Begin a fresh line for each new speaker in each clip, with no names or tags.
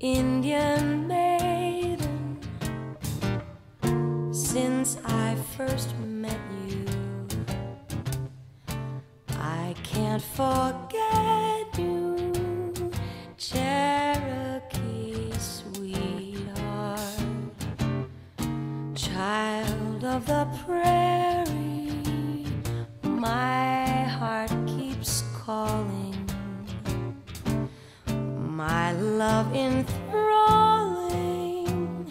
Indian maiden, since I first met you, I can't forget you, Cherokee sweetheart, child of the prairie, my heart keeps calling. My love enthralling,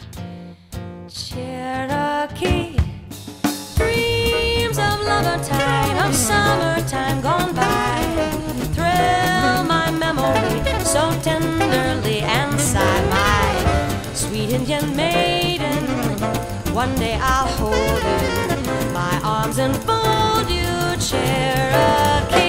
Cherokee. Dreams of lover time, of summertime gone by, thrill my memory so tenderly and sigh. My sweet Indian maiden, one day I'll hold you, my arms enfold you, Cherokee.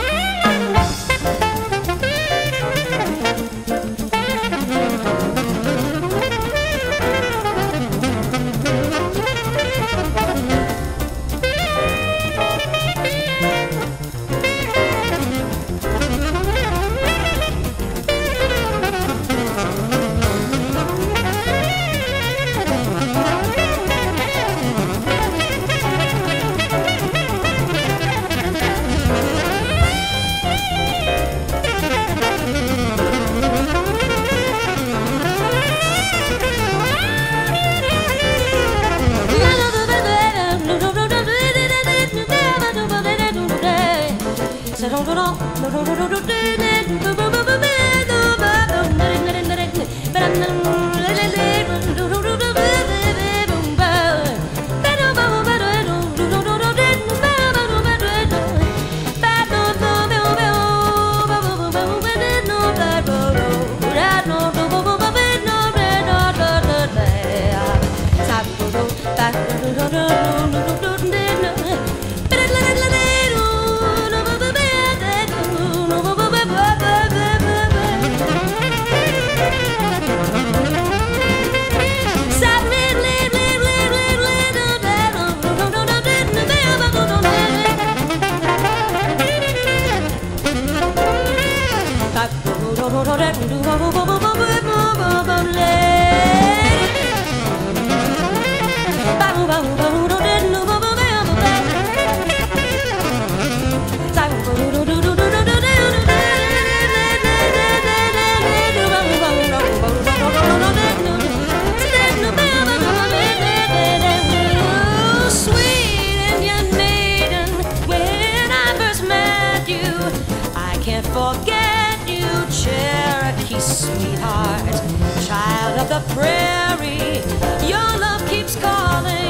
Forget you, Cherokee sweetheart, child of the prairie. Your love keeps calling,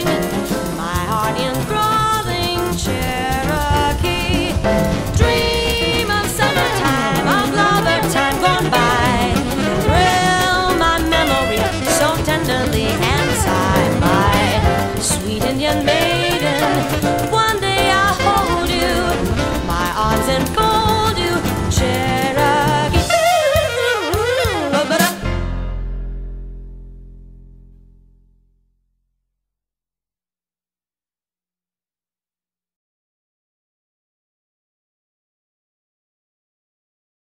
my heart enthralling, Cherokee. Dream of summertime, of lover time gone by, thrill my memory so tenderly and sigh. My sweet Indian maiden,